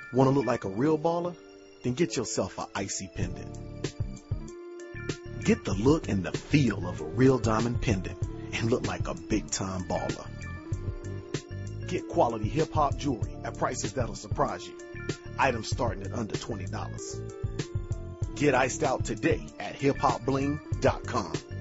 Want to look like a real baller? Then get yourself an icy pendant. Get the look and the feel of a real diamond pendant and look like a big-time baller. Get quality hip-hop jewelry at prices that'll surprise you. Items starting at under $20. Get iced out today at hiphopbling.com.